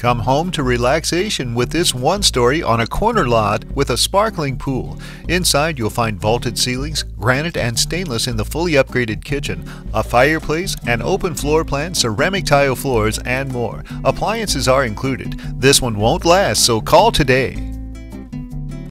Come home to relaxation with this one-story on a corner lot with a sparkling pool. Inside you'll find vaulted ceilings, granite and stainless in the fully upgraded kitchen, a fireplace, an open floor plan, ceramic tile floors, and more. Appliances are included. This one won't last, so call today.